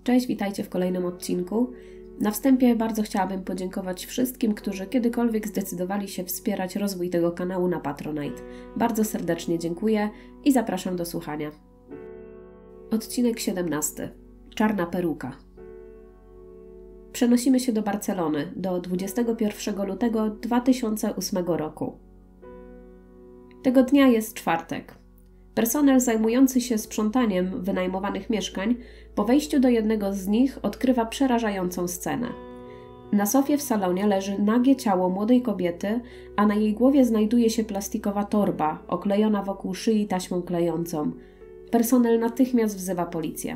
Cześć, witajcie w kolejnym odcinku. Na wstępie bardzo chciałabym podziękować wszystkim, którzy kiedykolwiek zdecydowali się wspierać rozwój tego kanału na Patronite. Bardzo serdecznie dziękuję i zapraszam do słuchania. Odcinek 17. Czarna peruka. Przenosimy się do Barcelony, do 21 lutego 2008 roku. Tego dnia jest czwartek. Personel zajmujący się sprzątaniem wynajmowanych mieszkań po wejściu do jednego z nich odkrywa przerażającą scenę. Na sofie w salonie leży nagie ciało młodej kobiety, a na jej głowie znajduje się plastikowa torba oklejona wokół szyi taśmą klejącą. Personel natychmiast wzywa policję.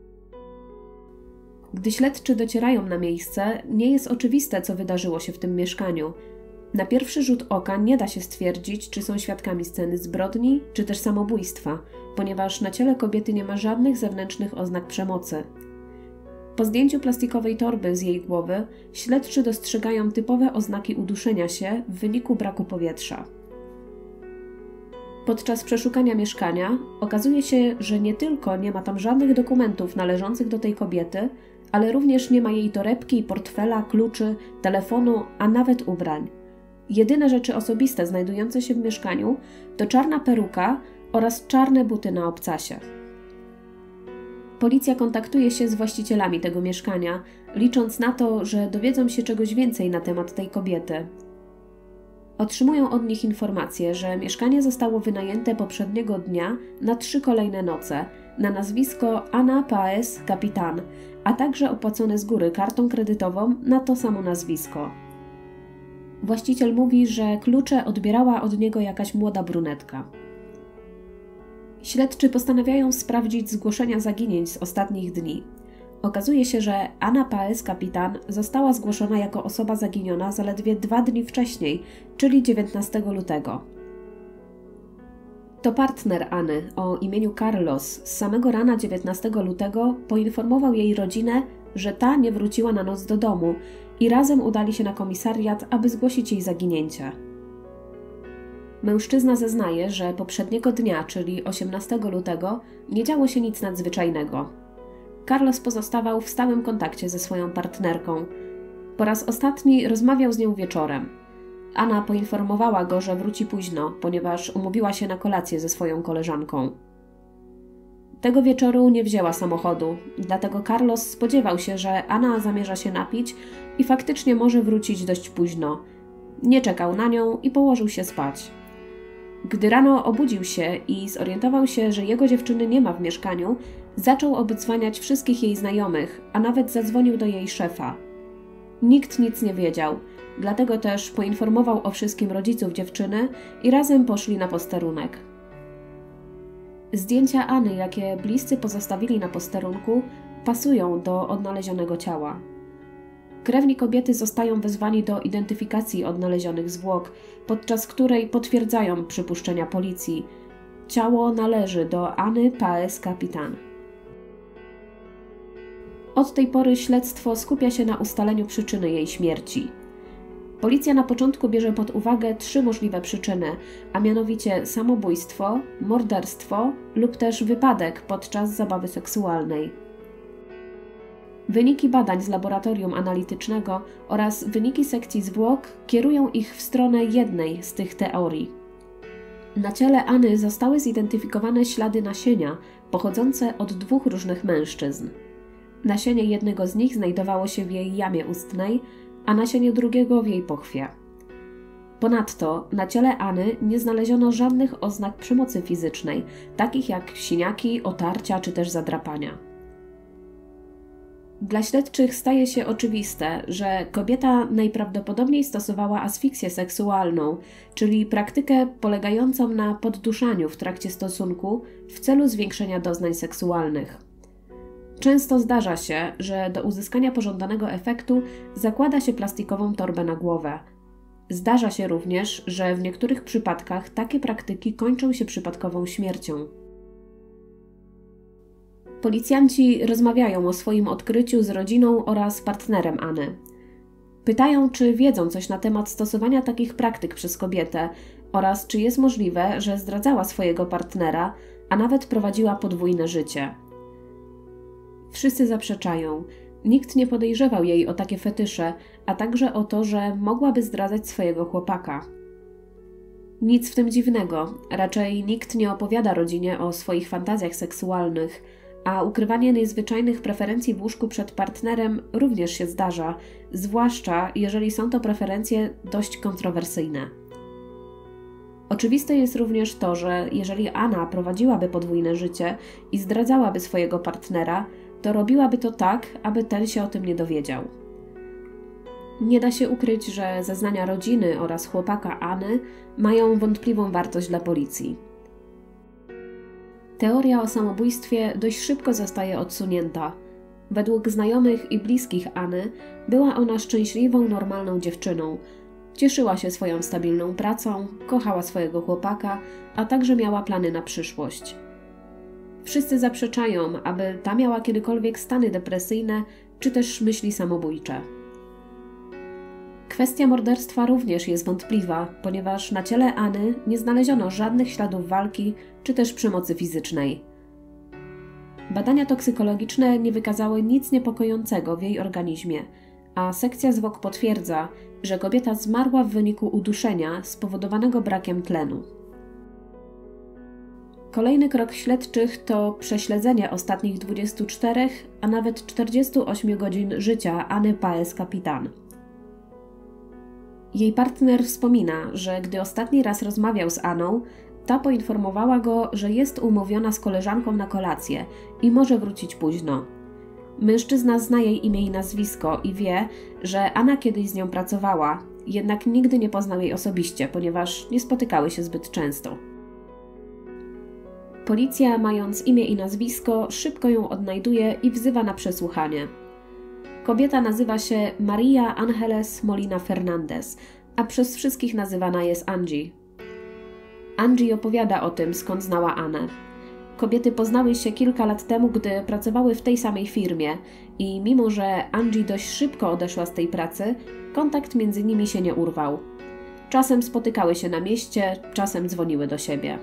Gdy śledczy docierają na miejsce, nie jest oczywiste, co wydarzyło się w tym mieszkaniu. Na pierwszy rzut oka nie da się stwierdzić, czy są świadkami sceny zbrodni, czy też samobójstwa, ponieważ na ciele kobiety nie ma żadnych zewnętrznych oznak przemocy. Po zdjęciu plastikowej torby z jej głowy śledczy dostrzegają typowe oznaki uduszenia się w wyniku braku powietrza. Podczas przeszukania mieszkania okazuje się, że nie tylko nie ma tam żadnych dokumentów należących do tej kobiety, ale również nie ma jej torebki, portfela, kluczy, telefonu, a nawet ubrań. Jedyne rzeczy osobiste znajdujące się w mieszkaniu to czarna peruka oraz czarne buty na obcasie. Policja kontaktuje się z właścicielami tego mieszkania, licząc na to, że dowiedzą się czegoś więcej na temat tej kobiety. Otrzymują od nich informację, że mieszkanie zostało wynajęte poprzedniego dnia na 3 kolejne noce na nazwisko Ana Páez Capitán, a także opłacone z góry kartą kredytową na to samo nazwisko. Właściciel mówi, że klucze odbierała od niego jakaś młoda brunetka. Śledczy postanawiają sprawdzić zgłoszenia zaginięć z ostatnich dni. Okazuje się, że Ana Páez Capitán została zgłoszona jako osoba zaginiona zaledwie 2 dni wcześniej, czyli 19 lutego. To partner Any o imieniu Carlos z samego rana 19 lutego poinformował jej rodzinę, że ta nie wróciła na noc do domu i razem udali się na komisariat, aby zgłosić jej zaginięcie. Mężczyzna zeznaje, że poprzedniego dnia, czyli 18 lutego, nie działo się nic nadzwyczajnego. Carlos pozostawał w stałym kontakcie ze swoją partnerką. Po raz ostatni rozmawiał z nią wieczorem. Ana poinformowała go, że wróci późno, ponieważ umówiła się na kolację ze swoją koleżanką. Tego wieczoru nie wzięła samochodu, dlatego Carlos spodziewał się, że Ana zamierza się napić i faktycznie może wrócić dość późno. Nie czekał na nią i położył się spać. Gdy rano obudził się i zorientował się, że jego dziewczyny nie ma w mieszkaniu, zaczął obdzwaniać wszystkich jej znajomych, a nawet zadzwonił do jej szefa. Nikt nic nie wiedział, dlatego też poinformował o wszystkim rodziców dziewczyny i razem poszli na posterunek. Zdjęcia Any, jakie bliscy pozostawili na posterunku, pasują do odnalezionego ciała. Krewni kobiety zostają wezwani do identyfikacji odnalezionych zwłok, podczas której potwierdzają przypuszczenia policji. Ciało należy do Any Páez Capitán. Od tej pory śledztwo skupia się na ustaleniu przyczyny jej śmierci. Policja na początku bierze pod uwagę 3 możliwe przyczyny, a mianowicie samobójstwo, morderstwo lub też wypadek podczas zabawy seksualnej. Wyniki badań z laboratorium analitycznego oraz wyniki sekcji zwłok kierują ich w stronę jednej z tych teorii. Na ciele Any zostały zidentyfikowane ślady nasienia pochodzące od 2 różnych mężczyzn. Nasienie jednego z nich znajdowało się w jej jamie ustnej, a nasienie drugiego w jej pochwie. Ponadto na ciele Any nie znaleziono żadnych oznak przemocy fizycznej, takich jak siniaki, otarcia czy też zadrapania. Dla śledczych staje się oczywiste, że kobieta najprawdopodobniej stosowała asfiksję seksualną, czyli praktykę polegającą na podduszaniu w trakcie stosunku w celu zwiększenia doznań seksualnych. Często zdarza się, że do uzyskania pożądanego efektu zakłada się plastikową torbę na głowę. Zdarza się również, że w niektórych przypadkach takie praktyki kończą się przypadkową śmiercią. Policjanci rozmawiają o swoim odkryciu z rodziną oraz partnerem Any. Pytają, czy wiedzą coś na temat stosowania takich praktyk przez kobietę oraz czy jest możliwe, że zdradzała swojego partnera, a nawet prowadziła podwójne życie. Wszyscy zaprzeczają. Nikt nie podejrzewał jej o takie fetysze, a także o to, że mogłaby zdradzać swojego chłopaka. Nic w tym dziwnego, raczej nikt nie opowiada rodzinie o swoich fantazjach seksualnych, a ukrywanie niezwyczajnych preferencji w łóżku przed partnerem również się zdarza, zwłaszcza jeżeli są to preferencje dość kontrowersyjne. Oczywiste jest również to, że jeżeli Anna prowadziłaby podwójne życie i zdradzałaby swojego partnera, to robiłaby to tak, aby ten się o tym nie dowiedział. Nie da się ukryć, że zeznania rodziny oraz chłopaka Anny mają wątpliwą wartość dla policji. Teoria o samobójstwie dość szybko zostaje odsunięta. Według znajomych i bliskich Anny była ona szczęśliwą, normalną dziewczyną. Cieszyła się swoją stabilną pracą, kochała swojego chłopaka, a także miała plany na przyszłość. Wszyscy zaprzeczają, aby ta miała kiedykolwiek stany depresyjne czy też myśli samobójcze. Kwestia morderstwa również jest wątpliwa, ponieważ na ciele Anny nie znaleziono żadnych śladów walki czy też przemocy fizycznej. Badania toksykologiczne nie wykazały nic niepokojącego w jej organizmie, a sekcja zwłok potwierdza, że kobieta zmarła w wyniku uduszenia spowodowanego brakiem tlenu. Kolejny krok śledczych to prześledzenie ostatnich 24, a nawet 48 godzin życia Anny Paes-Capitan. Jej partner wspomina, że gdy ostatni raz rozmawiał z Anną, ta poinformowała go, że jest umówiona z koleżanką na kolację i może wrócić późno. Mężczyzna zna jej imię i nazwisko i wie, że Anna kiedyś z nią pracowała, jednak nigdy nie poznał jej osobiście, ponieważ nie spotykały się zbyt często. Policja, mając imię i nazwisko, szybko ją odnajduje i wzywa na przesłuchanie. Kobieta nazywa się Maria Angeles Molina Fernandez, a przez wszystkich nazywana jest Angie. Angie opowiada o tym, skąd znała Annę. Kobiety poznały się kilka lat temu, gdy pracowały w tej samej firmie i mimo, że Angie dość szybko odeszła z tej pracy, kontakt między nimi się nie urwał. Czasem spotykały się na mieście, czasem dzwoniły do siebie.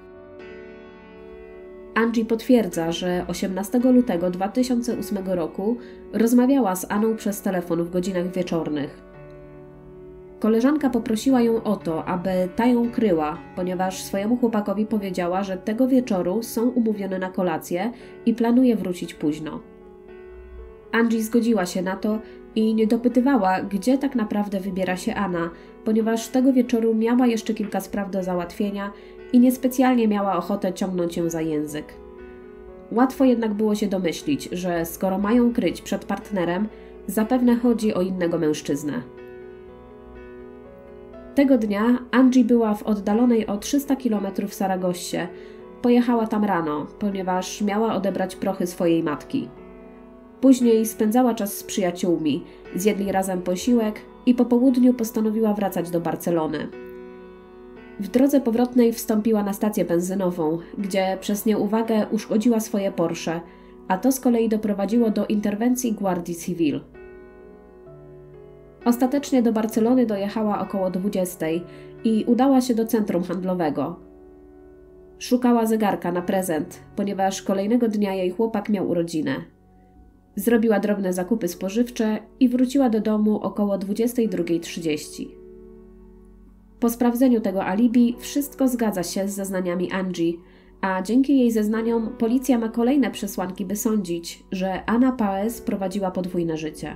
Angie potwierdza, że 18 lutego 2008 roku rozmawiała z Anną przez telefon w godzinach wieczornych. Koleżanka poprosiła ją o to, aby ta ją kryła, ponieważ swojemu chłopakowi powiedziała, że tego wieczoru są umówione na kolację i planuje wrócić późno. Angie zgodziła się na to i nie dopytywała, gdzie tak naprawdę wybiera się Anna, ponieważ tego wieczoru miała jeszcze kilka spraw do załatwienia i niespecjalnie miała ochotę ciągnąć ją za język. Łatwo jednak było się domyślić, że skoro mają kryć przed partnerem, zapewne chodzi o innego mężczyznę. Tego dnia Angie była w oddalonej o 300 km Saragossie. Pojechała tam rano, ponieważ miała odebrać prochy swojej matki. Później spędzała czas z przyjaciółmi, zjedli razem posiłek i po południu postanowiła wracać do Barcelony. W drodze powrotnej wstąpiła na stację benzynową, gdzie przez nieuwagę uszkodziła swoje Porsche, a to z kolei doprowadziło do interwencji Guardii Civil. Ostatecznie do Barcelony dojechała około 20 i udała się do centrum handlowego. Szukała zegarka na prezent, ponieważ kolejnego dnia jej chłopak miał urodzinę. Zrobiła drobne zakupy spożywcze i wróciła do domu około 22:30. Po sprawdzeniu tego alibi wszystko zgadza się z zeznaniami Angie, a dzięki jej zeznaniom policja ma kolejne przesłanki, by sądzić, że Anna Paes prowadziła podwójne życie.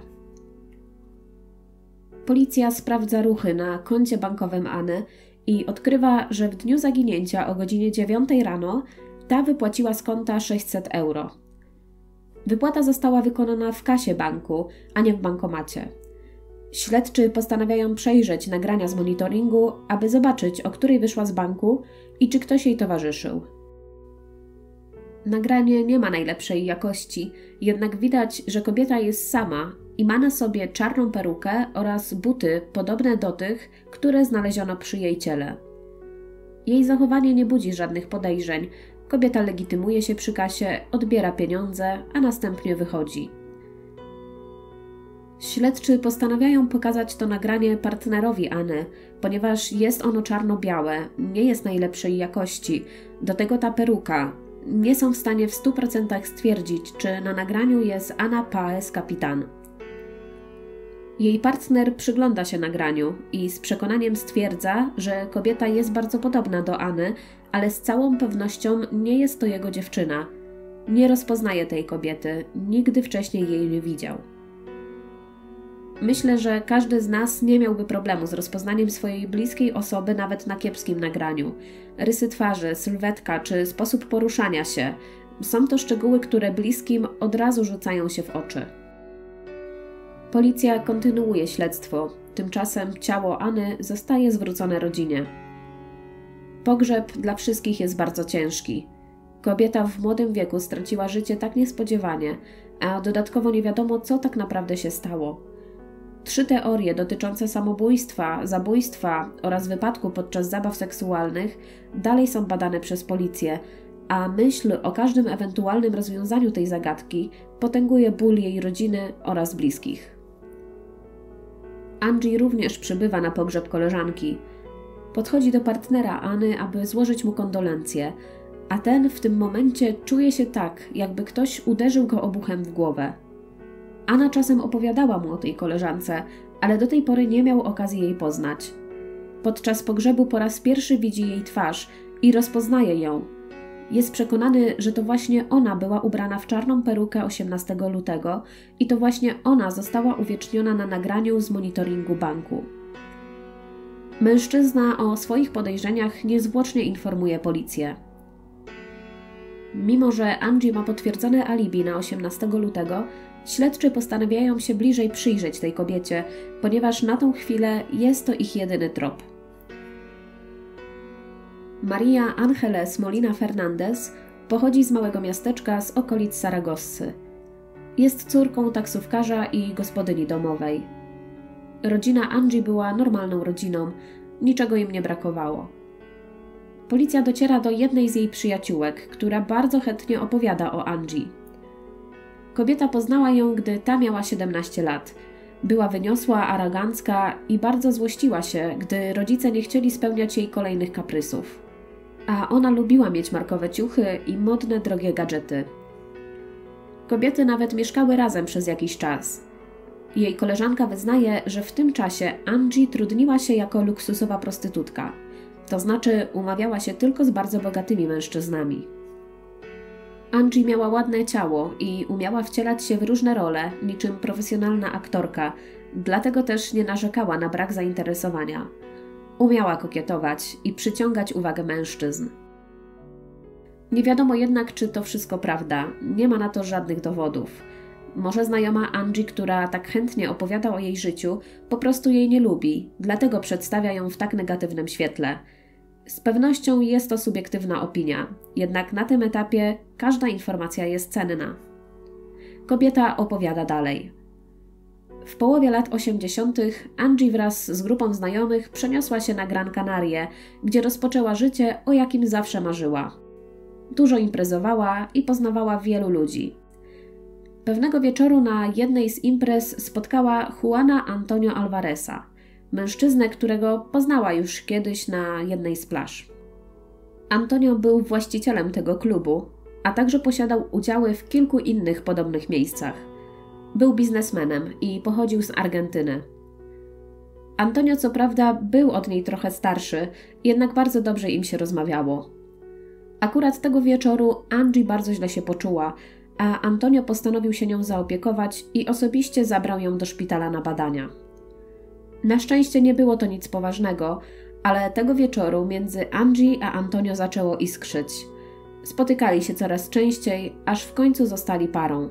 Policja sprawdza ruchy na koncie bankowym Anny i odkrywa, że w dniu zaginięcia o godzinie 9 rano ta wypłaciła z konta 600 euro. Wypłata została wykonana w kasie banku, a nie w bankomacie. Śledczy postanawiają przejrzeć nagrania z monitoringu, aby zobaczyć, o której wyszła z banku i czy ktoś jej towarzyszył. Nagranie nie ma najlepszej jakości, jednak widać, że kobieta jest sama i ma na sobie czarną perukę oraz buty podobne do tych, które znaleziono przy jej ciele. Jej zachowanie nie budzi żadnych podejrzeń. Kobieta legitymuje się przy kasie, odbiera pieniądze, a następnie wychodzi. Śledczy postanawiają pokazać to nagranie partnerowi Anny, ponieważ jest ono czarno-białe, nie jest najlepszej jakości. Do tego ta peruka. nie są w stanie w 100% stwierdzić, czy na nagraniu jest Anna Paes Kapitan. Jej partner przygląda się nagraniu i z przekonaniem stwierdza, że kobieta jest bardzo podobna do Anny, ale z całą pewnością nie jest to jego dziewczyna. Nie rozpoznaje tej kobiety, nigdy wcześniej jej nie widział. Myślę, że każdy z nas nie miałby problemu z rozpoznaniem swojej bliskiej osoby nawet na kiepskim nagraniu. Rysy twarzy, sylwetka czy sposób poruszania się – są to szczegóły, które bliskim od razu rzucają się w oczy. Policja kontynuuje śledztwo, tymczasem ciało Anny zostaje zwrócone rodzinie. Pogrzeb dla wszystkich jest bardzo ciężki. Kobieta w młodym wieku straciła życie tak niespodziewanie, a dodatkowo nie wiadomo, co tak naprawdę się stało. 3 teorie dotyczące samobójstwa, zabójstwa oraz wypadku podczas zabaw seksualnych dalej są badane przez policję, a myśl o każdym ewentualnym rozwiązaniu tej zagadki potęguje ból jej rodziny oraz bliskich. Angie również przybywa na pogrzeb koleżanki. Podchodzi do partnera Anny, aby złożyć mu kondolencje, a ten w tym momencie czuje się tak, jakby ktoś uderzył go obuchem w głowę. Anna czasem opowiadała mu o tej koleżance, ale do tej pory nie miał okazji jej poznać. Podczas pogrzebu po raz pierwszy widzi jej twarz i rozpoznaje ją. Jest przekonany, że to właśnie ona była ubrana w czarną perukę 18 lutego i to właśnie ona została uwieczniona na nagraniu z monitoringu banku. Mężczyzna o swoich podejrzeniach niezwłocznie informuje policję. Mimo że Angie ma potwierdzone alibi na 18 lutego, śledczy postanawiają się bliżej przyjrzeć tej kobiecie, ponieważ na tą chwilę jest to ich jedyny trop. Maria Ángeles Molina Fernández pochodzi z małego miasteczka z okolic Saragossy. Jest córką taksówkarza i gospodyni domowej. Rodzina Angie była normalną rodziną, niczego im nie brakowało. Policja dociera do jednej z jej przyjaciółek, która bardzo chętnie opowiada o Angie. Kobieta poznała ją, gdy ta miała 17 lat. Była wyniosła, arogancka i bardzo złościła się, gdy rodzice nie chcieli spełniać jej kolejnych kaprysów. A ona lubiła mieć markowe ciuchy i modne, drogie gadżety. Kobiety nawet mieszkały razem przez jakiś czas. Jej koleżanka wyznaje, że w tym czasie Angie trudniła się jako luksusowa prostytutka. To znaczy umawiała się tylko z bardzo bogatymi mężczyznami. Angie miała ładne ciało i umiała wcielać się w różne role, niczym profesjonalna aktorka, dlatego też nie narzekała na brak zainteresowania. Umiała kokietować i przyciągać uwagę mężczyzn. Nie wiadomo jednak, czy to wszystko prawda, nie ma na to żadnych dowodów. Może znajoma Angie, która tak chętnie opowiada o jej życiu, po prostu jej nie lubi, dlatego przedstawia ją w tak negatywnym świetle. Z pewnością jest to subiektywna opinia, jednak na tym etapie każda informacja jest cenna. Kobieta opowiada dalej. W połowie lat 80. Angie wraz z grupą znajomych przeniosła się na Gran Canarie, gdzie rozpoczęła życie, o jakim zawsze marzyła. Dużo imprezowała i poznawała wielu ludzi. Pewnego wieczoru na jednej z imprez spotkała Juana Antonio Alvareza, mężczyznę, którego poznała już kiedyś na jednej z plaż. Antonio był właścicielem tego klubu, a także posiadał udziały w kilku innych podobnych miejscach. Był biznesmenem i pochodził z Argentyny. Antonio co prawda był od niej trochę starszy, jednak bardzo dobrze im się rozmawiało. Akurat tego wieczoru Angie bardzo źle się poczuła, a Antonio postanowił się nią zaopiekować i osobiście zabrał ją do szpitala na badania. Na szczęście nie było to nic poważnego, ale tego wieczoru między Angie a Antonio zaczęło iskrzyć. Spotykali się coraz częściej, aż w końcu zostali parą.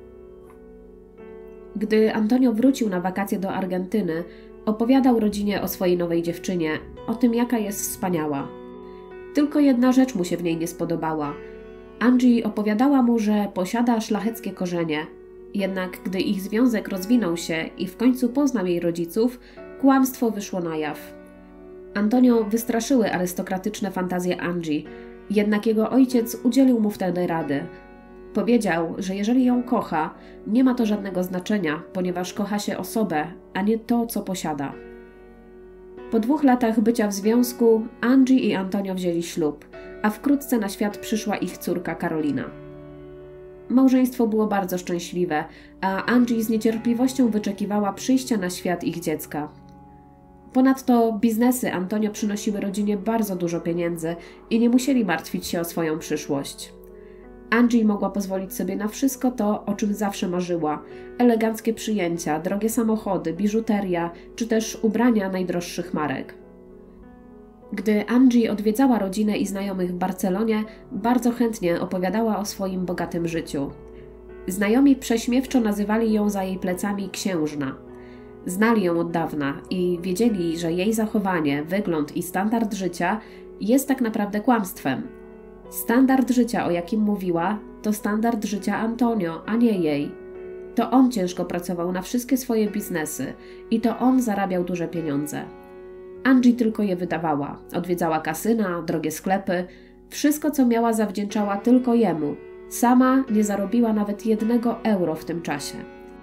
Gdy Antonio wrócił na wakacje do Argentyny, opowiadał rodzinie o swojej nowej dziewczynie, o tym, jaka jest wspaniała. Tylko jedna rzecz mu się w niej nie spodobała. Angie opowiadała mu, że posiada szlacheckie korzenie, jednak gdy ich związek rozwinął się i w końcu poznał jej rodziców, kłamstwo wyszło na jaw. Antonio wystraszyły arystokratyczne fantazje Angie, jednak jego ojciec udzielił mu wtedy rady. Powiedział, że jeżeli ją kocha, nie ma to żadnego znaczenia, ponieważ kocha się osobę, a nie to, co posiada. Po 2 latach bycia w związku, Angie i Antonio wzięli ślub, a wkrótce na świat przyszła ich córka Karolina. Małżeństwo było bardzo szczęśliwe, a Angie z niecierpliwością wyczekiwała przyjścia na świat ich dziecka. Ponadto biznesy Antonio przynosiły rodzinie bardzo dużo pieniędzy i nie musieli martwić się o swoją przyszłość. Angie mogła pozwolić sobie na wszystko to, o czym zawsze marzyła: eleganckie przyjęcia, drogie samochody, biżuteria czy też ubrania najdroższych marek. Gdy Angie odwiedzała rodzinę i znajomych w Barcelonie, bardzo chętnie opowiadała o swoim bogatym życiu. Znajomi prześmiewczo nazywali ją za jej plecami księżna. Znali ją od dawna i wiedzieli, że jej zachowanie, wygląd i standard życia jest tak naprawdę kłamstwem. Standard życia, o jakim mówiła, to standard życia Antonio, a nie jej. To on ciężko pracował na wszystkie swoje biznesy i to on zarabiał duże pieniądze. Angie tylko je wydawała. Odwiedzała kasyna, drogie sklepy. Wszystko, co miała, zawdzięczała tylko jemu. Sama nie zarobiła nawet 1 euro w tym czasie.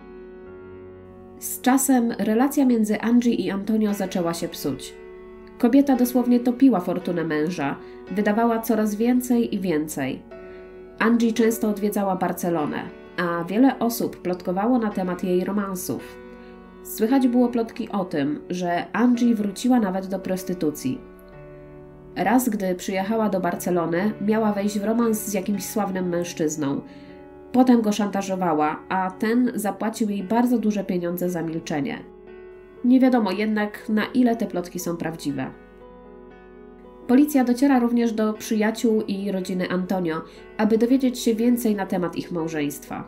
Z czasem relacja między Angie i Antonio zaczęła się psuć. Kobieta dosłownie topiła fortunę męża, wydawała coraz więcej i więcej. Angie często odwiedzała Barcelonę, a wiele osób plotkowało na temat jej romansów. Słychać było plotki o tym, że Angie wróciła nawet do prostytucji. Raz, gdy przyjechała do Barcelony, miała wejść w romans z jakimś sławnym mężczyzną. Potem go szantażowała, a ten zapłacił jej bardzo duże pieniądze za milczenie. Nie wiadomo jednak, na ile te plotki są prawdziwe. Policja dociera również do przyjaciół i rodziny Antonio, aby dowiedzieć się więcej na temat ich małżeństwa.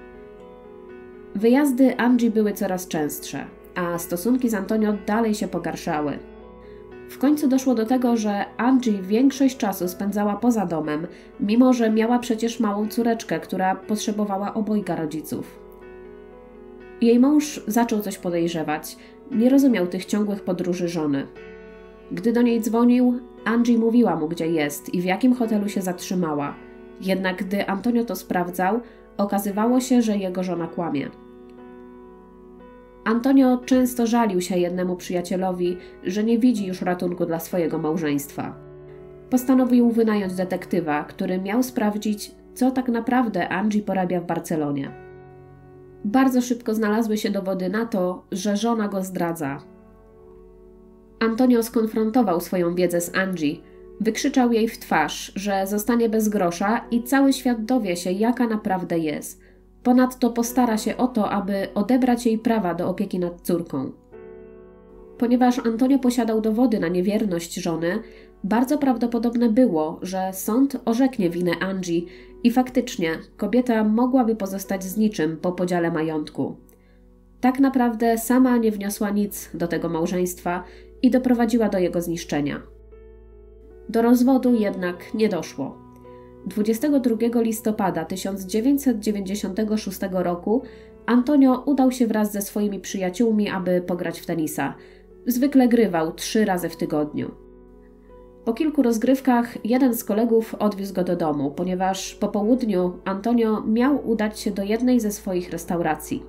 Wyjazdy Angie były coraz częstsze, a stosunki z Antonio dalej się pogarszały. W końcu doszło do tego, że Angie większość czasu spędzała poza domem, mimo że miała przecież małą córeczkę, która potrzebowała obojga rodziców. Jej mąż zaczął coś podejrzewać, nie rozumiał tych ciągłych podróży żony. Gdy do niej dzwonił, Angie mówiła mu, gdzie jest i w jakim hotelu się zatrzymała. Jednak gdy Antonio to sprawdzał, okazywało się, że jego żona kłamie. Antonio często żalił się jednemu przyjacielowi, że nie widzi już ratunku dla swojego małżeństwa. Postanowił wynająć detektywa, który miał sprawdzić, co tak naprawdę Angie porabia w Barcelonie. Bardzo szybko znalazły się dowody na to, że żona go zdradza. Antonio skonfrontował swoją wiedzę z Angie, wykrzyczał jej w twarz, że zostanie bez grosza i cały świat dowie się, jaka naprawdę jest. Ponadto postara się o to, aby odebrać jej prawa do opieki nad córką. Ponieważ Antonio posiadał dowody na niewierność żony, bardzo prawdopodobne było, że sąd orzeknie winę Angie i faktycznie kobieta mogłaby pozostać z niczym po podziale majątku. Tak naprawdę sama nie wniosła nic do tego małżeństwa i doprowadziła do jego zniszczenia. Do rozwodu jednak nie doszło. 22 listopada 1996 roku Antonio udał się wraz ze swoimi przyjaciółmi, aby pograć w tenisa. Zwykle grywał 3 razy w tygodniu. Po kilku rozgrywkach jeden z kolegów odwiózł go do domu, ponieważ po południu Antonio miał udać się do jednej ze swoich restauracji.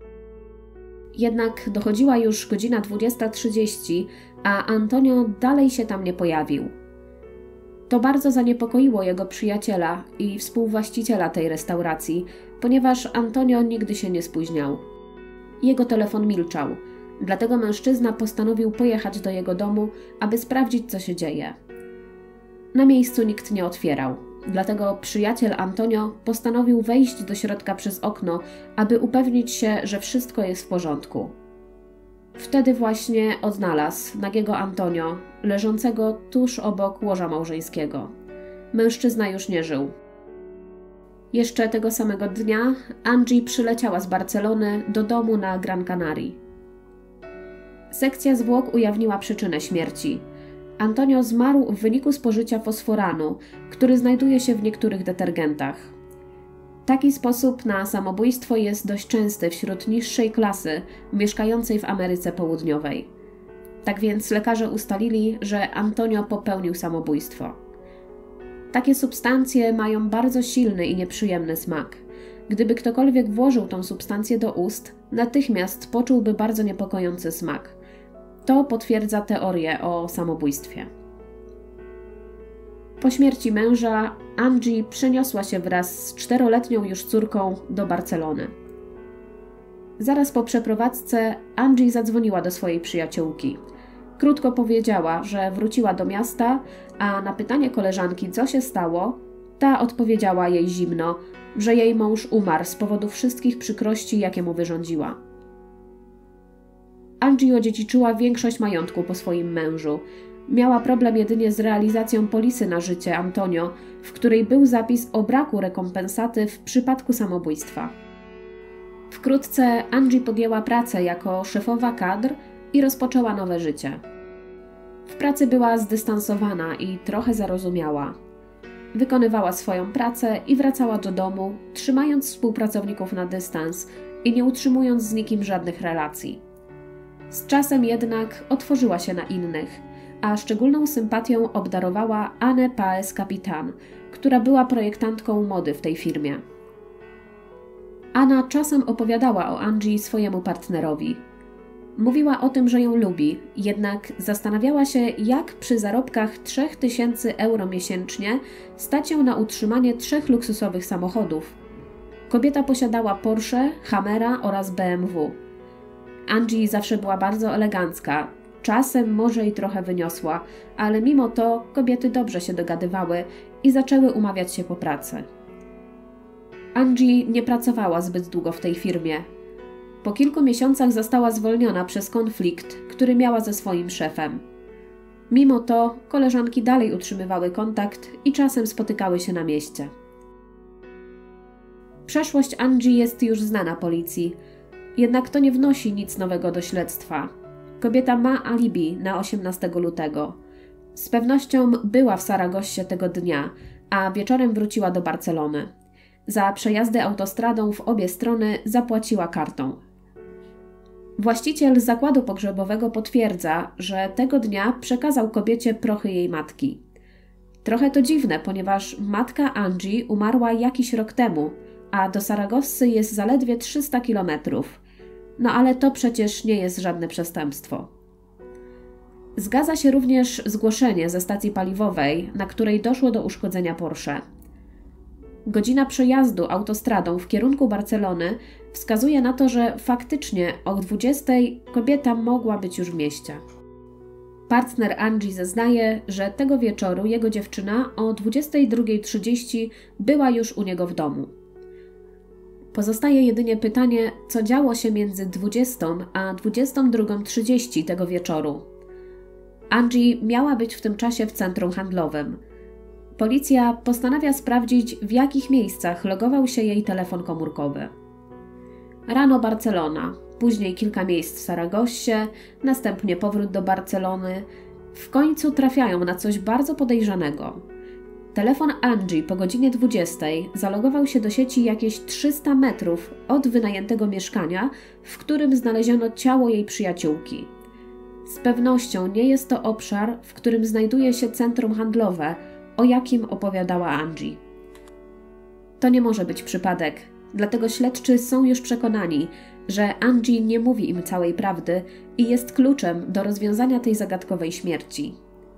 Jednak dochodziła już godzina 20:30, a Antonio dalej się tam nie pojawił. To bardzo zaniepokoiło jego przyjaciela i współwłaściciela tej restauracji, ponieważ Antonio nigdy się nie spóźniał. Jego telefon milczał, dlatego mężczyzna postanowił pojechać do jego domu, aby sprawdzić, co się dzieje. Na miejscu nikt nie otwierał, dlatego przyjaciel Antonio postanowił wejść do środka przez okno, aby upewnić się, że wszystko jest w porządku. Wtedy właśnie odnalazł nagiego Antonio, leżącego tuż obok łoża małżeńskiego. Mężczyzna już nie żył. Jeszcze tego samego dnia Angie przyleciała z Barcelony do domu na Gran Canaria. Sekcja zwłok ujawniła przyczynę śmierci. Antonio zmarł w wyniku spożycia fosforanu, który znajduje się w niektórych detergentach. Taki sposób na samobójstwo jest dość częsty wśród niższej klasy mieszkającej w Ameryce Południowej. Tak więc lekarze ustalili, że Antonio popełnił samobójstwo. Takie substancje mają bardzo silny i nieprzyjemny smak. Gdyby ktokolwiek włożył tą substancję do ust, natychmiast poczułby bardzo niepokojący smak. To potwierdza teorię o samobójstwie. Po śmierci męża Angie przeniosła się wraz z 4-letnią już córką do Barcelony. Zaraz po przeprowadzce Angie zadzwoniła do swojej przyjaciółki. Krótko powiedziała, że wróciła do miasta, a na pytanie koleżanki, co się stało, ta odpowiedziała jej zimno, że jej mąż umarł z powodu wszystkich przykrości, jakie mu wyrządziła. Angie odziedziczyła większość majątku po swoim mężu. Miała problem jedynie z realizacją polisy na życie Antonio, w której był zapis o braku rekompensaty w przypadku samobójstwa. Wkrótce Angie podjęła pracę jako szefowa kadr i rozpoczęła nowe życie. W pracy była zdystansowana i trochę zarozumiała. Wykonywała swoją pracę i wracała do domu, trzymając współpracowników na dystans i nie utrzymując z nikim żadnych relacji. Z czasem jednak otworzyła się na innych, a szczególną sympatią obdarowała Annę Paes-Capitan, która była projektantką mody w tej firmie. Anna czasem opowiadała o Angie swojemu partnerowi. Mówiła o tym, że ją lubi, jednak zastanawiała się, jak przy zarobkach 3000 euro miesięcznie stać ją na utrzymanie 3 luksusowych samochodów. Kobieta posiadała Porsche, Hammera oraz BMW. Angie zawsze była bardzo elegancka, czasem może i trochę wyniosła, ale mimo to kobiety dobrze się dogadywały i zaczęły umawiać się po pracy. Angie nie pracowała zbyt długo w tej firmie. Po kilku miesiącach została zwolniona przez konflikt, który miała ze swoim szefem. Mimo to koleżanki dalej utrzymywały kontakt i czasem spotykały się na mieście. Przeszłość Angie jest już znana policji, jednak to nie wnosi nic nowego do śledztwa. Kobieta ma alibi na 18 lutego. Z pewnością była w Saragossie tego dnia, a wieczorem wróciła do Barcelony. Za przejazdy autostradą w obie strony zapłaciła kartą. Właściciel zakładu pogrzebowego potwierdza, że tego dnia przekazał kobiecie prochy jej matki. Trochę to dziwne, ponieważ matka Angie umarła jakiś rok temu, a do Saragossy jest zaledwie 300 kilometrów. No ale to przecież nie jest żadne przestępstwo. Zgadza się również zgłoszenie ze stacji paliwowej, na której doszło do uszkodzenia Porsche. Godzina przejazdu autostradą w kierunku Barcelony wskazuje na to, że faktycznie o 20 kobieta mogła być już w mieście. Partner Angie zeznaje, że tego wieczoru jego dziewczyna o 22:30 była już u niego w domu. Pozostaje jedynie pytanie, co działo się między 20 a 22:30 tego wieczoru. Angie miała być w tym czasie w centrum handlowym. Policja postanawia sprawdzić, w jakich miejscach logował się jej telefon komórkowy. Rano Barcelona, później kilka miejsc w Saragossie, następnie powrót do Barcelony. W końcu trafiają na coś bardzo podejrzanego. Telefon Angie po godzinie 20 zalogował się do sieci jakieś 300 metrów od wynajętego mieszkania, w którym znaleziono ciało jej przyjaciółki. Z pewnością nie jest to obszar, w którym znajduje się centrum handlowe, o jakim opowiadała Angie. To nie może być przypadek, dlatego śledczy są już przekonani, że Angie nie mówi im całej prawdy i jest kluczem do rozwiązania tej zagadkowej śmierci.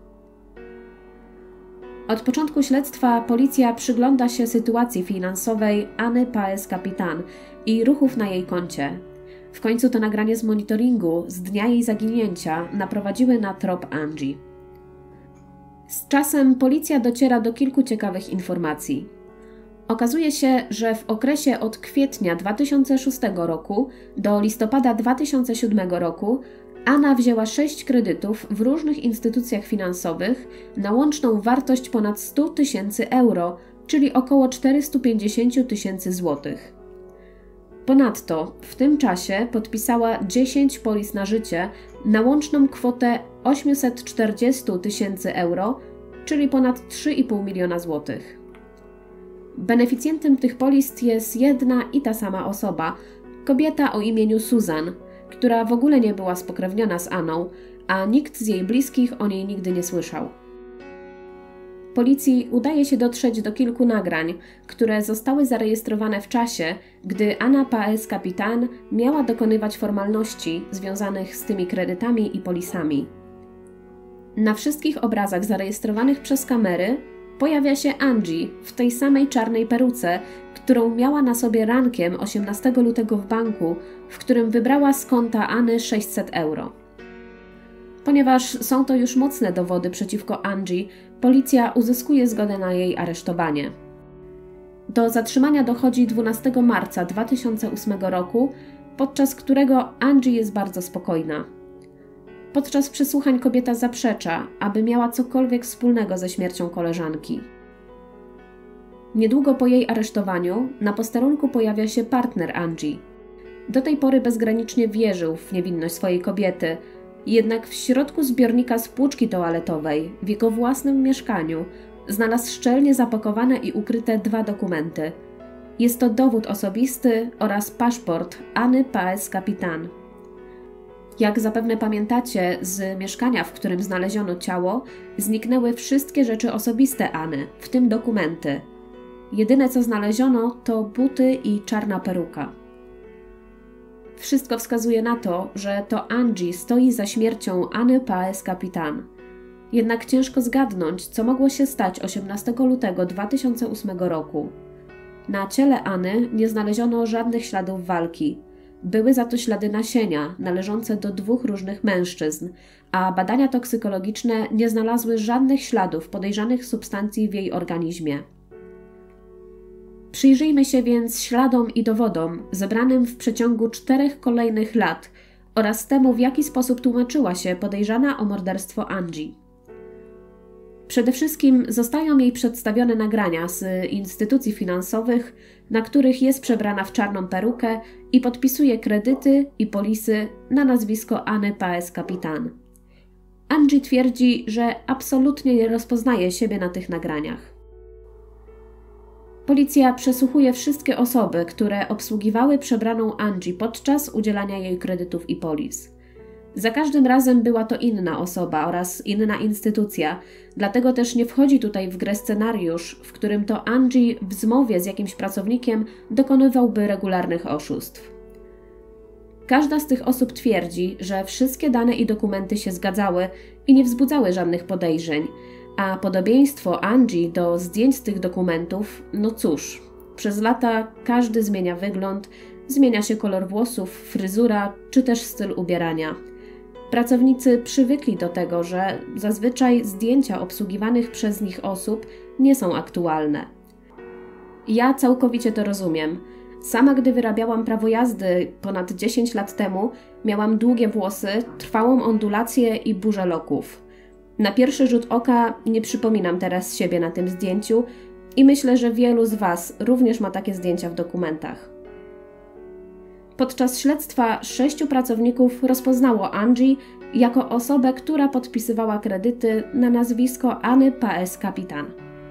Od początku śledztwa policja przygląda się sytuacji finansowej Anny Paes-Capitan i ruchów na jej koncie. W końcu to nagranie z monitoringu z dnia jej zaginięcia naprowadziły na trop Angie. Z czasem policja dociera do kilku ciekawych informacji. Okazuje się, że w okresie od kwietnia 2006 roku do listopada 2007 roku Anna wzięła 6 kredytów w różnych instytucjach finansowych na łączną wartość ponad 100 000 euro, czyli około 450 000 złotych. Ponadto w tym czasie podpisała 10 polis na życie na łączną kwotę 840 000 euro, czyli ponad 3,5 miliona złotych. Beneficjentem tych polis jest jedna i ta sama osoba, kobieta o imieniu Susan, która w ogóle nie była spokrewniona z Anną, a nikt z jej bliskich o niej nigdy nie słyszał. Policji udaje się dotrzeć do kilku nagrań, które zostały zarejestrowane w czasie, gdy Anna Paes-Capitan miała dokonywać formalności związanych z tymi kredytami i polisami. Na wszystkich obrazach zarejestrowanych przez kamery pojawia się Angie w tej samej czarnej peruce, którą miała na sobie rankiem 18 lutego w banku, w którym wybrała z konta Anny 600 euro. Ponieważ są to już mocne dowody przeciwko Angie, policja uzyskuje zgodę na jej aresztowanie. Do zatrzymania dochodzi 12 marca 2008 roku, podczas którego Angie jest bardzo spokojna. Podczas przesłuchań kobieta zaprzecza, aby miała cokolwiek wspólnego ze śmiercią koleżanki. Niedługo po jej aresztowaniu na posterunku pojawia się partner Angie. Do tej pory bezgranicznie wierzył w niewinność swojej kobiety, jednak w środku zbiornika z płuczki toaletowej w jego własnym mieszkaniu znalazł szczelnie zapakowane i ukryte 2 dokumenty. Jest to dowód osobisty oraz paszport Anny Paes-Capitan. Jak zapewne pamiętacie, z mieszkania, w którym znaleziono ciało, zniknęły wszystkie rzeczy osobiste Anny, w tym dokumenty. Jedyne co znaleziono to buty i czarna peruka. Wszystko wskazuje na to, że to Angie stoi za śmiercią Anny Paes-Capitan. Jednak ciężko zgadnąć, co mogło się stać 18 lutego 2008 roku. Na ciele Anny nie znaleziono żadnych śladów walki. Były za to ślady nasienia należące do 2 różnych mężczyzn, a badania toksykologiczne nie znalazły żadnych śladów podejrzanych substancji w jej organizmie. Przyjrzyjmy się więc śladom i dowodom zebranym w przeciągu 4 kolejnych lat oraz temu, w jaki sposób tłumaczyła się podejrzana o morderstwo Angie. Przede wszystkim zostają jej przedstawione nagrania z instytucji finansowych, na których jest przebrana w czarną perukę i podpisuje kredyty i polisy na nazwisko Anny Paes-Capitan. Angie twierdzi, że absolutnie nie rozpoznaje siebie na tych nagraniach. Policja przesłuchuje wszystkie osoby, które obsługiwały przebraną Angie podczas udzielania jej kredytów i polis. Za każdym razem była to inna osoba oraz inna instytucja, dlatego też nie wchodzi tutaj w grę scenariusz, w którym to Angie w zmowie z jakimś pracownikiem dokonywałby regularnych oszustw. Każda z tych osób twierdzi, że wszystkie dane i dokumenty się zgadzały i nie wzbudzały żadnych podejrzeń, a podobieństwo Angie do zdjęć z tych dokumentów, no cóż, przez lata każdy zmienia wygląd, zmienia się kolor włosów, fryzura czy też styl ubierania. Pracownicy przywykli do tego, że zazwyczaj zdjęcia obsługiwanych przez nich osób nie są aktualne. Ja całkowicie to rozumiem. Sama gdy wyrabiałam prawo jazdy ponad 10 lat temu, miałam długie włosy, trwałą ondulację i burzę loków. Na pierwszy rzut oka nie przypominam teraz siebie na tym zdjęciu i myślę, że wielu z Was również ma takie zdjęcia w dokumentach. Podczas śledztwa 6 pracowników rozpoznało Angie jako osobę, która podpisywała kredyty na nazwisko Anny Paes-Capitan.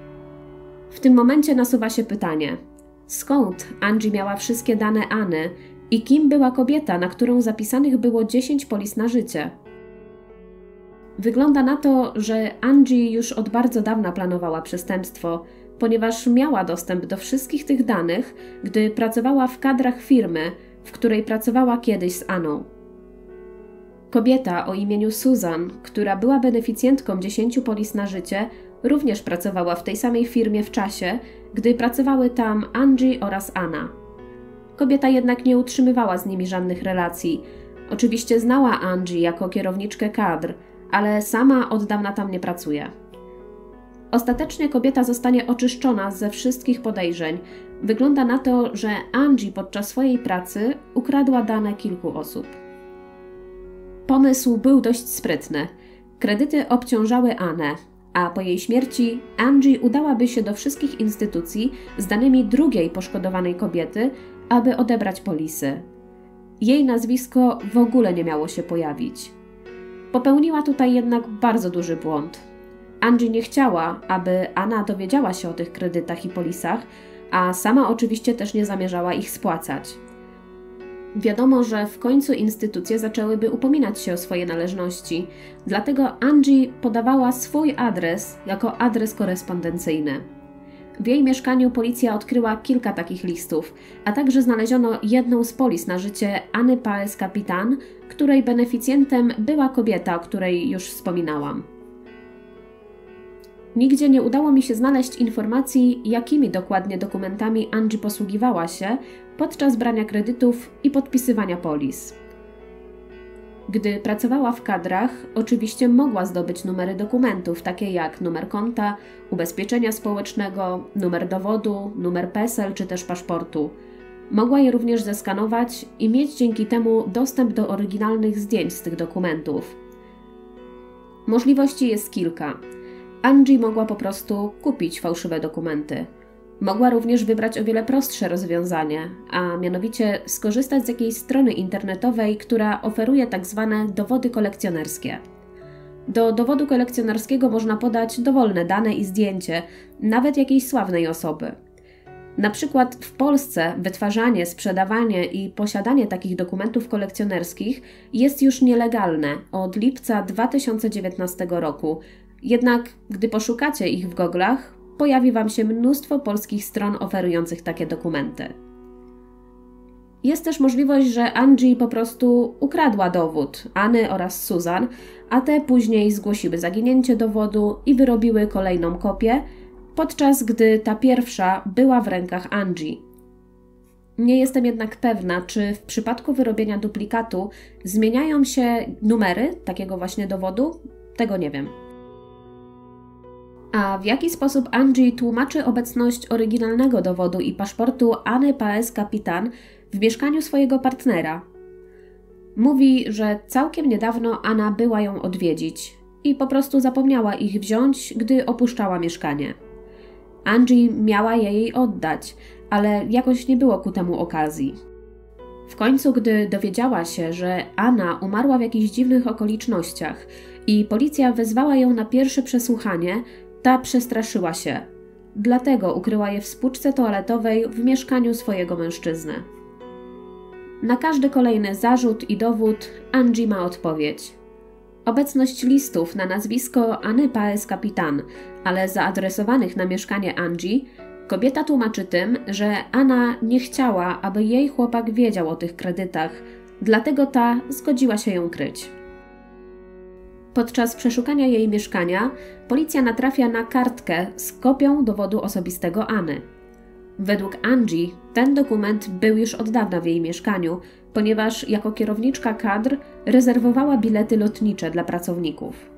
W tym momencie nasuwa się pytanie, skąd Angie miała wszystkie dane Anny i kim była kobieta, na którą zapisanych było 10 polis na życie? Wygląda na to, że Angie już od bardzo dawna planowała przestępstwo, ponieważ miała dostęp do wszystkich tych danych, gdy pracowała w kadrach firmy, w której pracowała kiedyś z Anną. Kobieta o imieniu Susan, która była beneficjentką 10 polis na życie, również pracowała w tej samej firmie w czasie, gdy pracowały tam Angie oraz Anna. Kobieta jednak nie utrzymywała z nimi żadnych relacji. Oczywiście znała Angie jako kierowniczkę kadr, ale sama od dawna tam nie pracuje. Ostatecznie kobieta zostanie oczyszczona ze wszystkich podejrzeń. Wygląda na to, że Angie podczas swojej pracy ukradła dane kilku osób. Pomysł był dość sprytny. Kredyty obciążały Annę, a po jej śmierci Angie udałaby się do wszystkich instytucji z danymi drugiej poszkodowanej kobiety, aby odebrać polisy. Jej nazwisko w ogóle nie miało się pojawić. Popełniła tutaj jednak bardzo duży błąd. Angie nie chciała, aby Anna dowiedziała się o tych kredytach i polisach, a sama oczywiście też nie zamierzała ich spłacać. Wiadomo, że w końcu instytucje zaczęłyby upominać się o swoje należności, dlatego Angie podawała swój adres jako adres korespondencyjny. W jej mieszkaniu policja odkryła kilka takich listów, a także znaleziono jedną z polis na życie Anny Paes-Capitan, której beneficjentem była kobieta, o której już wspominałam. Nigdzie nie udało mi się znaleźć informacji, jakimi dokładnie dokumentami Angie posługiwała się podczas brania kredytów i podpisywania polis. Gdy pracowała w kadrach, oczywiście mogła zdobyć numery dokumentów, takie jak numer konta, ubezpieczenia społecznego, numer dowodu, numer PESEL czy też paszportu. Mogła je również zeskanować i mieć dzięki temu dostęp do oryginalnych zdjęć z tych dokumentów. Możliwości jest kilka. Angie mogła po prostu kupić fałszywe dokumenty. Mogła również wybrać o wiele prostsze rozwiązanie, a mianowicie skorzystać z jakiejś strony internetowej, która oferuje tzw. dowody kolekcjonerskie. Do dowodu kolekcjonerskiego można podać dowolne dane i zdjęcie, nawet jakiejś sławnej osoby. Na przykład w Polsce wytwarzanie, sprzedawanie i posiadanie takich dokumentów kolekcjonerskich jest już nielegalne od lipca 2019 roku. Jednak gdy poszukacie ich w goglach, pojawi Wam się mnóstwo polskich stron oferujących takie dokumenty. Jest też możliwość, że Angie po prostu ukradła dowód Anny oraz Susan, a te później zgłosiły zaginięcie dowodu i wyrobiły kolejną kopię, podczas gdy ta pierwsza była w rękach Angie. Nie jestem jednak pewna, czy w przypadku wyrobienia duplikatu zmieniają się numery takiego właśnie dowodu? Tego nie wiem. A w jaki sposób Angie tłumaczy obecność oryginalnego dowodu i paszportu Anny Paes Capitan w mieszkaniu swojego partnera? Mówi, że całkiem niedawno Anna była ją odwiedzić i po prostu zapomniała ich wziąć, gdy opuszczała mieszkanie. Angie miała je jej oddać, ale jakoś nie było ku temu okazji. W końcu, gdy dowiedziała się, że Anna umarła w jakichś dziwnych okolicznościach i policja wezwała ją na pierwsze przesłuchanie, ta przestraszyła się. Dlatego ukryła je w spłuczce toaletowej w mieszkaniu swojego mężczyzny. Na każdy kolejny zarzut i dowód Angie ma odpowiedź. Obecność listów na nazwisko Anny Paes Capitan, ale zaadresowanych na mieszkanie Angie, kobieta tłumaczy tym, że Anna nie chciała, aby jej chłopak wiedział o tych kredytach, dlatego ta zgodziła się ją kryć. Podczas przeszukania jej mieszkania policja natrafia na kartkę z kopią dowodu osobistego Anny. Według Angie ten dokument był już od dawna w jej mieszkaniu, ponieważ jako kierowniczka kadr rezerwowała bilety lotnicze dla pracowników.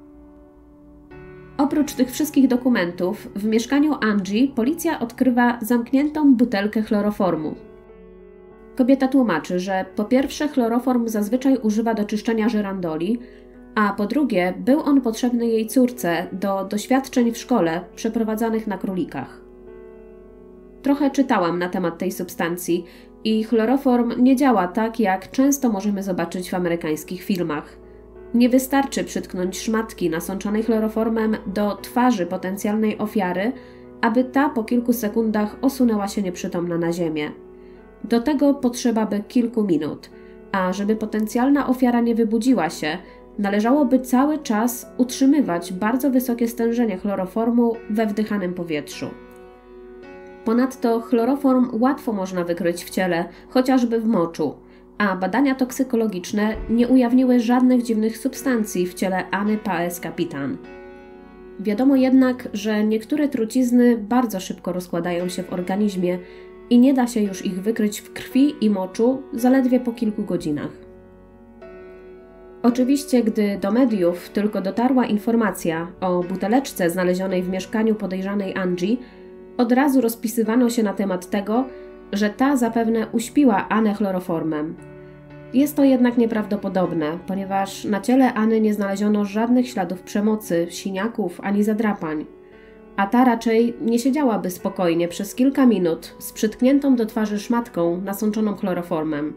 Oprócz tych wszystkich dokumentów, w mieszkaniu Angie policja odkrywa zamkniętą butelkę chloroformu. Kobieta tłumaczy, że po pierwsze chloroform zazwyczaj używa do czyszczenia żyrandoli, a po drugie był on potrzebny jej córce do doświadczeń w szkole przeprowadzanych na królikach. Trochę czytałam na temat tej substancji i chloroform nie działa tak, jak często możemy zobaczyć w amerykańskich filmach. Nie wystarczy przytknąć szmatki nasączonej chloroformem do twarzy potencjalnej ofiary, aby ta po kilku sekundach osunęła się nieprzytomna na ziemię. Do tego potrzeba by kilku minut, a żeby potencjalna ofiara nie wybudziła się, należałoby cały czas utrzymywać bardzo wysokie stężenie chloroformu we wdychanym powietrzu. Ponadto chloroform łatwo można wykryć w ciele, chociażby w moczu, a badania toksykologiczne nie ujawniły żadnych dziwnych substancji w ciele Anny Paes Capitan. Wiadomo jednak, że niektóre trucizny bardzo szybko rozkładają się w organizmie i nie da się już ich wykryć w krwi i moczu zaledwie po kilku godzinach. Oczywiście, gdy do mediów tylko dotarła informacja o buteleczce znalezionej w mieszkaniu podejrzanej Angie, od razu rozpisywano się na temat tego, że ta zapewne uśpiła Annę chloroformem. Jest to jednak nieprawdopodobne, ponieważ na ciele Anny nie znaleziono żadnych śladów przemocy, siniaków ani zadrapań, a ta raczej nie siedziałaby spokojnie przez kilka minut z przytkniętą do twarzy szmatką nasączoną chloroformem.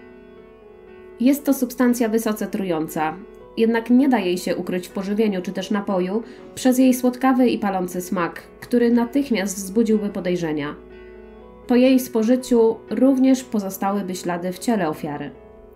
Jest to substancja wysoce trująca, jednak nie da jej się ukryć w pożywieniu czy też napoju przez jej słodkawy i palący smak, który natychmiast wzbudziłby podejrzenia. Po jej spożyciu również pozostałyby ślady w ciele ofiary.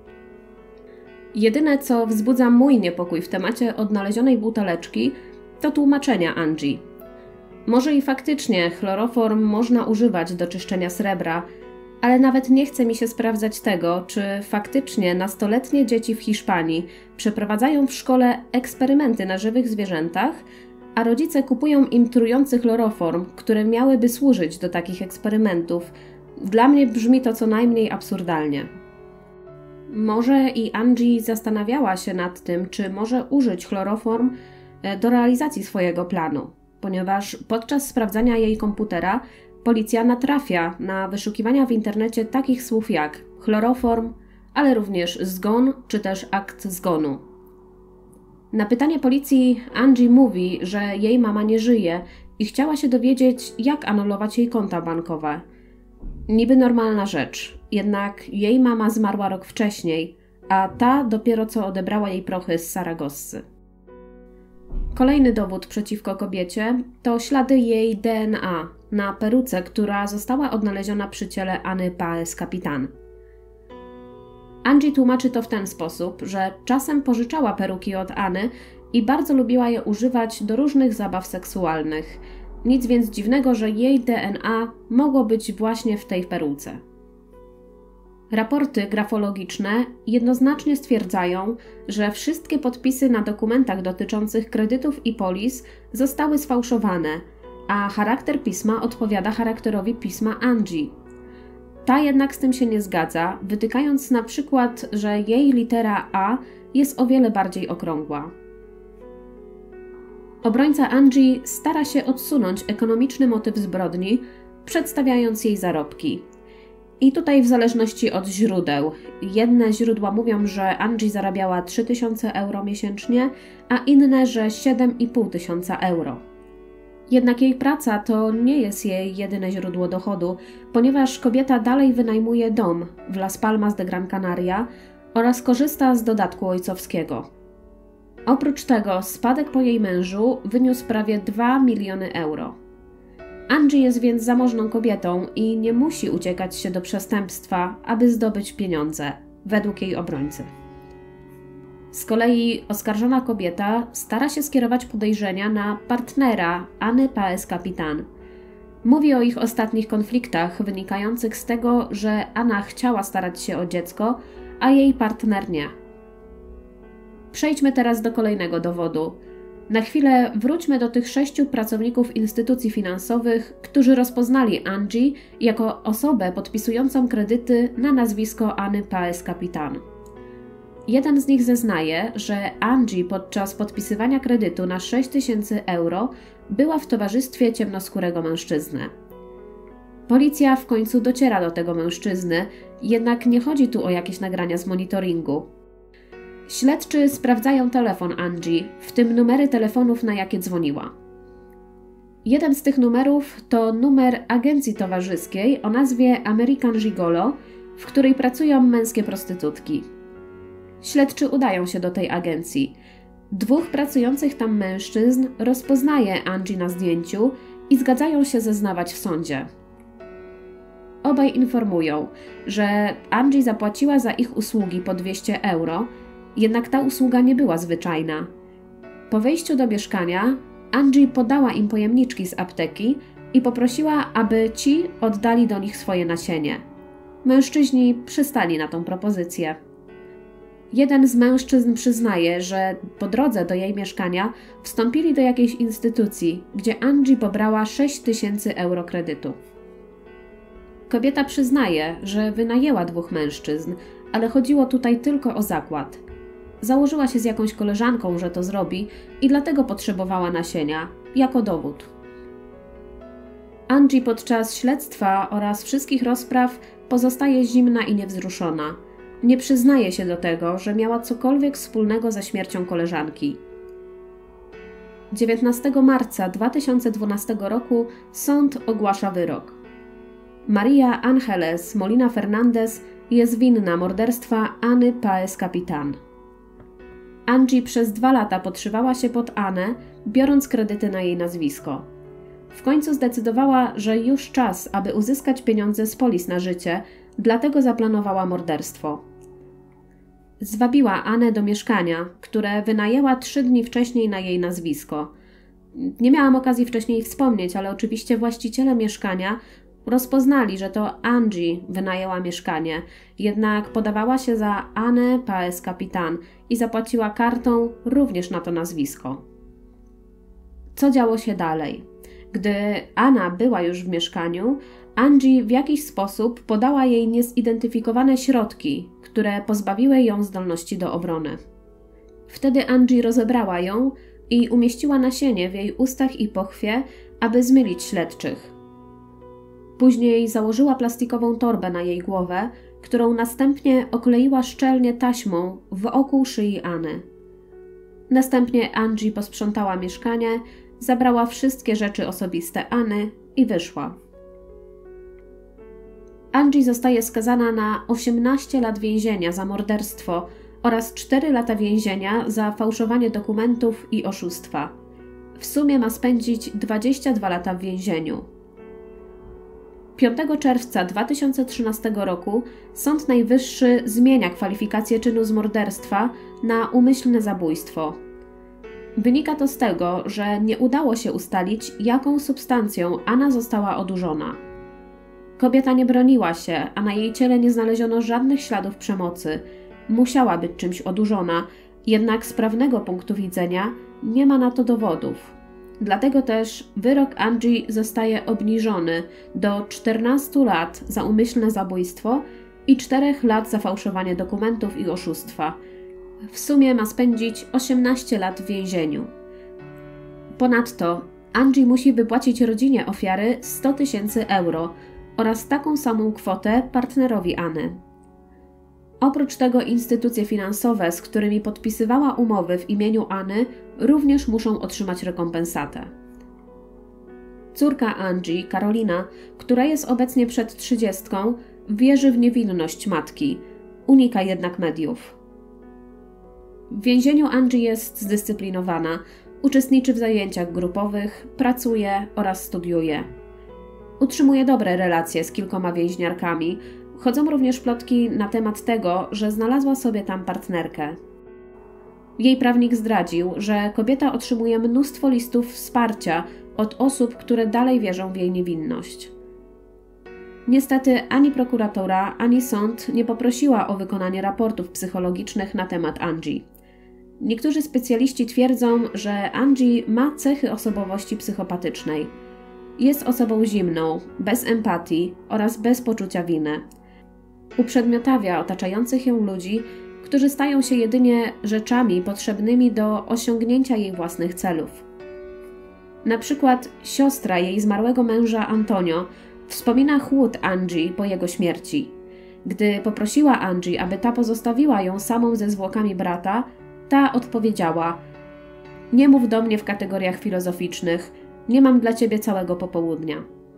Jedyne, co wzbudza mój niepokój w temacie odnalezionej buteleczki, to tłumaczenia Angie. Może i faktycznie chloroform można używać do czyszczenia srebra, ale nawet nie chce mi się sprawdzać tego, czy faktycznie nastoletnie dzieci w Hiszpanii przeprowadzają w szkole eksperymenty na żywych zwierzętach, a rodzice kupują im trujący chloroform, które miałyby służyć do takich eksperymentów. Dla mnie brzmi to co najmniej absurdalnie. Może i Angie zastanawiała się nad tym, czy może użyć chloroform do realizacji swojego planu, ponieważ podczas sprawdzania jej komputera policja natrafia na wyszukiwania w internecie takich słów jak chloroform, ale również zgon czy też akt zgonu. Na pytanie policji Angie mówi, że jej mama nie żyje i chciała się dowiedzieć, jak anulować jej konta bankowe. Niby normalna rzecz, jednak jej mama zmarła rok wcześniej, a ta dopiero co odebrała jej prochy z Saragossy. Kolejny dowód przeciwko kobiecie to ślady jej DNA na peruce, która została odnaleziona przy ciele Anny Paes-Capitan. Angie tłumaczy to w ten sposób, że czasem pożyczała peruki od Anny i bardzo lubiła je używać do różnych zabaw seksualnych. Nic więc dziwnego, że jej DNA mogło być właśnie w tej peruce. Raporty grafologiczne jednoznacznie stwierdzają, że wszystkie podpisy na dokumentach dotyczących kredytów i polis zostały sfałszowane, a charakter pisma odpowiada charakterowi pisma Angie. Ta jednak z tym się nie zgadza, wytykając na przykład, że jej litera A jest o wiele bardziej okrągła. Obrońca Angie stara się odsunąć ekonomiczny motyw zbrodni, przedstawiając jej zarobki. I tutaj w zależności od źródeł. Jedne źródła mówią, że Angie zarabiała 3000 euro miesięcznie, a inne, że 7500 euro. Jednak jej praca to nie jest jej jedyne źródło dochodu, ponieważ kobieta dalej wynajmuje dom w Las Palmas de Gran Canaria oraz korzysta z dodatku ojcowskiego. Oprócz tego spadek po jej mężu wyniósł prawie 2 miliony euro. Angie jest więc zamożną kobietą i nie musi uciekać się do przestępstwa, aby zdobyć pieniądze, według jej obrońcy. Z kolei oskarżona kobieta stara się skierować podejrzenia na partnera Anny Paes-Capitan. Mówi o ich ostatnich konfliktach wynikających z tego, że Anna chciała starać się o dziecko, a jej partner nie. Przejdźmy teraz do kolejnego dowodu. Na chwilę wróćmy do tych 6 pracowników instytucji finansowych, którzy rozpoznali Angie jako osobę podpisującą kredyty na nazwisko Anny Paes-Capitan. Jeden z nich zeznaje, że Angie podczas podpisywania kredytu na 6000 euro była w towarzystwie ciemnoskórego mężczyzny. Policja w końcu dociera do tego mężczyzny, jednak nie chodzi tu o jakieś nagrania z monitoringu. Śledczy sprawdzają telefon Angie, w tym numery telefonów, na jakie dzwoniła. Jeden z tych numerów to numer agencji towarzyskiej o nazwie American Gigolo, w której pracują męskie prostytutki. Śledczy udają się do tej agencji. 2 pracujących tam mężczyzn rozpoznaje Angie na zdjęciu i zgadzają się zeznawać w sądzie. Obaj informują, że Angie zapłaciła za ich usługi po 200 euro, jednak ta usługa nie była zwyczajna. Po wejściu do mieszkania Angie podała im pojemniczki z apteki i poprosiła, aby ci oddali do nich swoje nasienie. Mężczyźni przystali na tą propozycję. Jeden z mężczyzn przyznaje, że po drodze do jej mieszkania wstąpili do jakiejś instytucji, gdzie Angie pobrała 6000 euro kredytu. Kobieta przyznaje, że wynajęła 2 mężczyzn, ale chodziło tutaj tylko o zakład. Założyła się z jakąś koleżanką, że to zrobi i dlatego potrzebowała nasienia, jako dowód. Angie podczas śledztwa oraz wszystkich rozpraw pozostaje zimna i niewzruszona. Nie przyznaje się do tego, że miała cokolwiek wspólnego ze śmiercią koleżanki. 19 marca 2012 roku sąd ogłasza wyrok. Maria Ángeles Molina Fernández jest winna morderstwa Anny Paes-Capitan. Angie przez 2 lata podszywała się pod Annę, biorąc kredyty na jej nazwisko. W końcu zdecydowała, że już czas, aby uzyskać pieniądze z polis na życie, dlatego zaplanowała morderstwo. Zwabiła Annę do mieszkania, które wynajęła 3 dni wcześniej na jej nazwisko. Nie miałam okazji wcześniej wspomnieć, ale oczywiście właściciele mieszkania rozpoznali, że to Angie wynajęła mieszkanie, jednak podawała się za Annę Paes-Capitan i zapłaciła kartą również na to nazwisko. co działo się dalej. Gdy Anna była już w mieszkaniu, Angie w jakiś sposób podała jej niezidentyfikowane środki, które pozbawiły ją zdolności do obrony. Wtedy Angie rozebrała ją i umieściła nasienie w jej ustach i pochwie, aby zmylić śledczych. Później założyła plastikową torbę na jej głowę, którą następnie okleiła szczelnie taśmą wokół szyi Anny. Następnie Angie posprzątała mieszkanie, zabrała wszystkie rzeczy osobiste Anny i wyszła. Angie zostaje skazana na 18 lat więzienia za morderstwo oraz 4 lata więzienia za fałszowanie dokumentów i oszustwa. W sumie ma spędzić 22 lata w więzieniu. 5 czerwca 2013 roku Sąd Najwyższy zmienia kwalifikację czynu z morderstwa na umyślne zabójstwo. Wynika to z tego, że nie udało się ustalić, jaką substancją Anna została odurzona. Kobieta nie broniła się, a na jej ciele nie znaleziono żadnych śladów przemocy. Musiała być czymś odurzona, jednak z prawnego punktu widzenia nie ma na to dowodów. Dlatego też wyrok Angie zostaje obniżony do 14 lat za umyślne zabójstwo i 4 lat za fałszowanie dokumentów i oszustwa. W sumie ma spędzić 18 lat w więzieniu. Ponadto Angie musi wypłacić rodzinie ofiary 100 000 euro oraz taką samą kwotę partnerowi Anny. Oprócz tego instytucje finansowe, z którymi podpisywała umowy w imieniu Anny, również muszą otrzymać rekompensatę. Córka Angie, Karolina, która jest obecnie przed 30, wierzy w niewinność matki, unika jednak mediów. W więzieniu Angie jest zdyscyplinowana, uczestniczy w zajęciach grupowych, pracuje oraz studiuje. Utrzymuje dobre relacje z kilkoma więźniarkami. Chodzą również plotki na temat tego, że znalazła sobie tam partnerkę. Jej prawnik zdradził, że kobieta otrzymuje mnóstwo listów wsparcia od osób, które dalej wierzą w jej niewinność. Niestety ani prokuratura, ani sąd nie poprosiła o wykonanie raportów psychologicznych na temat Angie. Niektórzy specjaliści twierdzą, że Angie ma cechy osobowości psychopatycznej. Jest osobą zimną, bez empatii oraz bez poczucia winy. Uprzedmiotawia otaczających ją ludzi, którzy stają się jedynie rzeczami potrzebnymi do osiągnięcia jej własnych celów. Na przykład siostra jej zmarłego męża Antonio wspomina chłód Angie po jego śmierci. Gdy poprosiła Angie, aby ta pozostawiła ją samą ze zwłokami brata, ta odpowiedziała: „Nie mów do mnie w kategoriach filozoficznych, nie mam dla ciebie całego popołudnia”.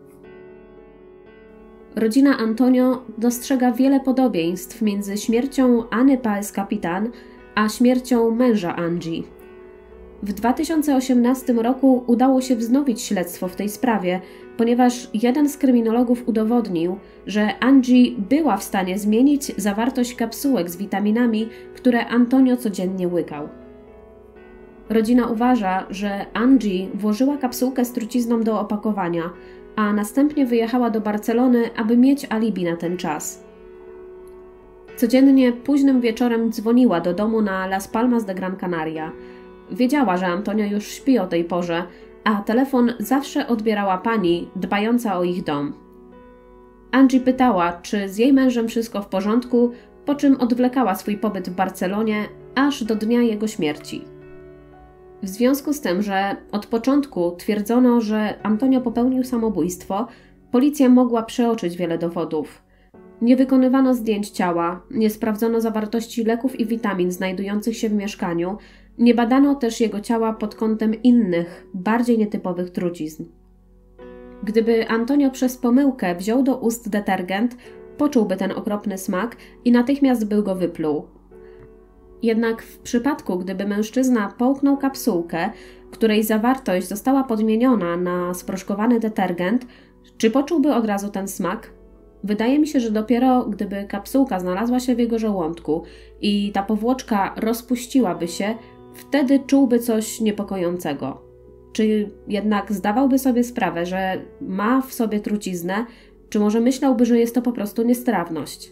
Rodzina Antonio dostrzega wiele podobieństw między śmiercią Anny Paes-Capitan a śmiercią męża Angie. W 2018 roku udało się wznowić śledztwo w tej sprawie, ponieważ jeden z kryminologów udowodnił, że Angie była w stanie zmienić zawartość kapsułek z witaminami, które Antonio codziennie łykał. Rodzina uważa, że Angie włożyła kapsułkę z trucizną do opakowania, a następnie wyjechała do Barcelony, aby mieć alibi na ten czas. Codziennie późnym wieczorem dzwoniła do domu na Las Palmas de Gran Canaria. Wiedziała, że Antonio już śpi o tej porze, a telefon zawsze odbierała pani dbająca o ich dom. Angie pytała, czy z jej mężem wszystko w porządku, po czym odwlekała swój pobyt w Barcelonie aż do dnia jego śmierci. W związku z tym, że od początku twierdzono, że Antonio popełnił samobójstwo, policja mogła przeoczyć wiele dowodów. Nie wykonywano zdjęć ciała, nie sprawdzono zawartości leków i witamin znajdujących się w mieszkaniu, nie badano też jego ciała pod kątem innych, bardziej nietypowych trucizn. Gdyby Antonio przez pomyłkę wziął do ust detergent, poczułby ten okropny smak i natychmiast by go wypluł. Jednak w przypadku, gdyby mężczyzna połknął kapsułkę, której zawartość została podmieniona na sproszkowany detergent, czy poczułby od razu ten smak? Wydaje mi się, że dopiero gdyby kapsułka znalazła się w jego żołądku i ta powłoczka rozpuściłaby się, wtedy czułby coś niepokojącego. Czy jednak zdawałby sobie sprawę, że ma w sobie truciznę, czy może myślałby, że jest to po prostu niestrawność?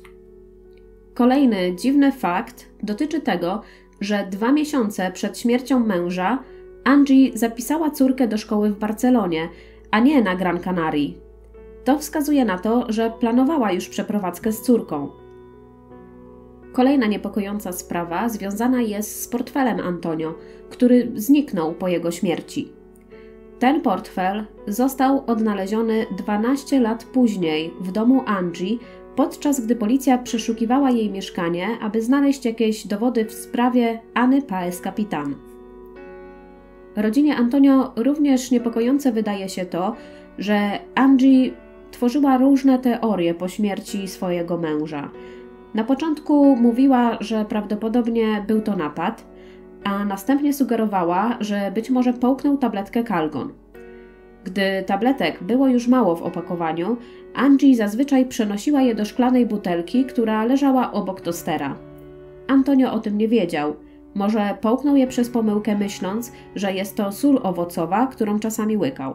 Kolejny dziwny fakt dotyczy tego, że 2 miesiące przed śmiercią męża Angie zapisała córkę do szkoły w Barcelonie, a nie na Gran Canaria. To wskazuje na to, że planowała już przeprowadzkę z córką. Kolejna niepokojąca sprawa związana jest z portfelem Antonio, który zniknął po jego śmierci. Ten portfel został odnaleziony 12 lat później w domu Angie, podczas gdy policja przeszukiwała jej mieszkanie, aby znaleźć jakieś dowody w sprawie Anny Páez Capitán. Rodzinie Antonio również niepokojące wydaje się to, że Angie tworzyła różne teorie po śmierci swojego męża. Na początku mówiła, że prawdopodobnie był to napad, a następnie sugerowała, że być może połknął tabletkę Calgon. Gdy tabletek było już mało w opakowaniu, Angie zazwyczaj przenosiła je do szklanej butelki, która leżała obok tostera. Antonio o tym nie wiedział. Może połknął je przez pomyłkę, myśląc, że jest to sól owocowa, którą czasami łykał.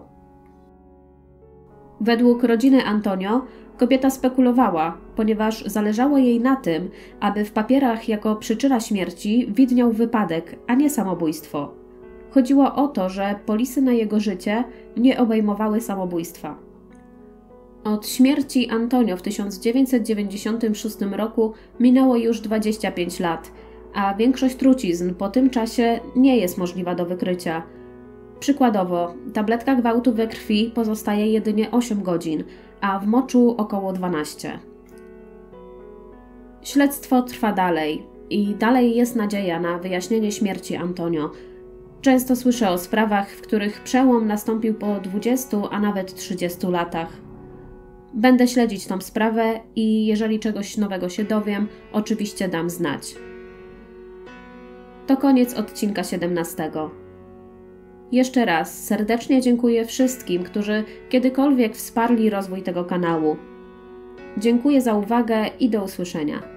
Według rodziny Antonio kobieta spekulowała, ponieważ zależało jej na tym, aby w papierach jako przyczyna śmierci widniał wypadek, a nie samobójstwo. Chodziło o to, że polisy na jego życie nie obejmowały samobójstwa. Od śmierci Antonio w 1996 roku minęło już 25 lat, a większość trucizn po tym czasie nie jest możliwa do wykrycia. Przykładowo, tabletka gwałtu we krwi pozostaje jedynie 8 godzin, a w moczu około 12. Śledztwo trwa dalej i dalej jest nadzieja na wyjaśnienie śmierci Antonio. Często słyszę o sprawach, w których przełom nastąpił po 20, a nawet 30 latach. Będę śledzić tą sprawę i jeżeli czegoś nowego się dowiem, oczywiście dam znać. To koniec odcinka 17. Jeszcze raz serdecznie dziękuję wszystkim, którzy kiedykolwiek wsparli rozwój tego kanału. Dziękuję za uwagę i do usłyszenia.